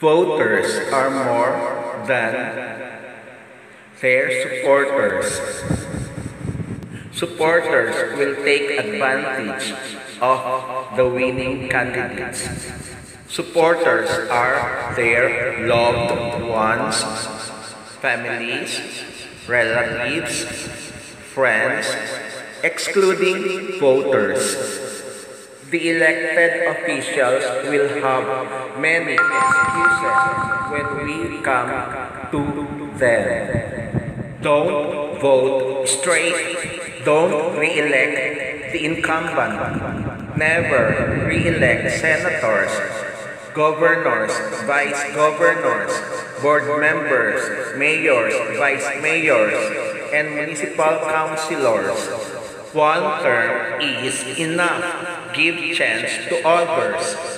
Voters are more than their supporters. Supporters will take advantage of the winning candidates. Supporters are their loved ones, families, relatives, friends, excluding voters. The elected officials will have many excuses when we come to them. Don't vote straight. Don't re-elect the incumbent. Never re-elect senators, governors, vice governors, board members, mayors, vice mayors, and municipal councilors. One term is enough. Give chance to others.